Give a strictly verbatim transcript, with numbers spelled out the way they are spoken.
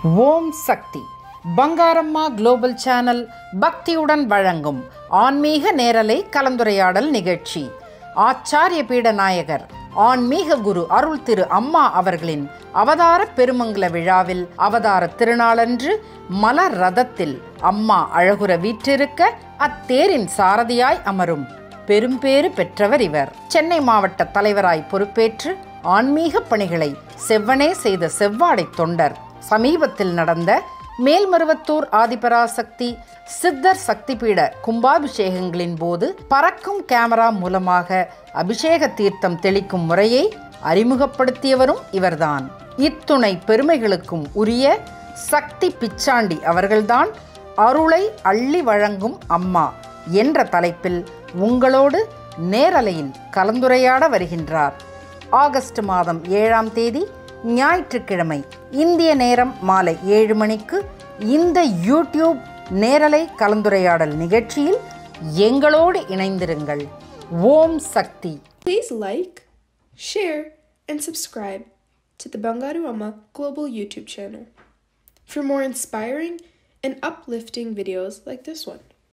OmSakthi bangaruammaglobal channel பக்தியுடன் வழங்கும் ஆன்மீக நேரலை கலந்துரையாடல் நிகழ்ச்சி. ஆச்சாரிய பீட நாயகர் ஆன்மீக குரு அருள் திரு அம்மா அவர்களின் அவதார பெருமங்கல விழாவில் அவதார திருநாளன்று மலர் ரதத்தில் அம்மா அழகுற வீற்றிருக்க அத்தேரின் சாரதியாய் அமரும் பெரும்பேறு பெற்றவர் இவர். சென்னை மாவட்ட தலைவராய் பொறுப்பேற்று ஆன்மீக பணிகளை செவ்வனே செய்த செவ்வாடை தொண்டர். சமீபத்தில் நடந்த மேல்மருவத்தூர் ஆதிபராசக்தி சித்தர் சக்தி பீட கும்பாபிஷேகங்களின் போது பறக்கும் கேமரா மூலமாக அபிஷேக தீர்த்தம் தெளிக்கும் முறையை அறிமுகப்படுத்தியவரும் இவர்தான். இத்துணை பெருமைகளுக்கும் உரிய சக்தி பிச்சாண்டி அவர்கள்தான் அருளை அள்ளி வழங்கும் அம்மா என்ற தலைப்பில் உங்களோடு நேரலையில் கலந்துரையாட வருகின்றார். ஆகஸ்ட் மாதம் ஏழாம் தேதி ஞாயிற்றுக்கிழமை இந்திய நேரம் மாலை ஏழு மணிக்கு இந்த யூடியூப் நேரலை கலந்துரையாடல் நிகழ்ச்சியில் எங்களோடு இணைந்திருங்கள். ஓம் சக்தி. Please like, share and subscribe to the bangaruammaglobal YouTube channel for more inspiring and uplifting videos like this one.